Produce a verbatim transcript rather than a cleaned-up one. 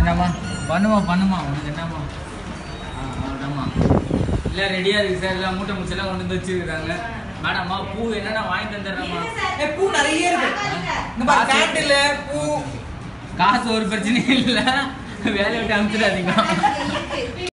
என்னம்மா பண்ணுமா பண்ணுமா உனக்கு என்னம்மா ஆமாம்மா இல்லை ரெடியாக இருக்குது சார் எல்லாம் மூட்டை முடிச்செல்லாம் கொண்டு வந்து வச்சுருக்காங்க மேடம்மா பூ என்னென்ன வாங்கிட்டு வந்துடுறேம்மா பூ நிறைய இருக்கு பூ காசு ஒரு பிரச்சனையும் இல்லை வேலையை விட்டு அனுப்பிச்சிடாதீங்க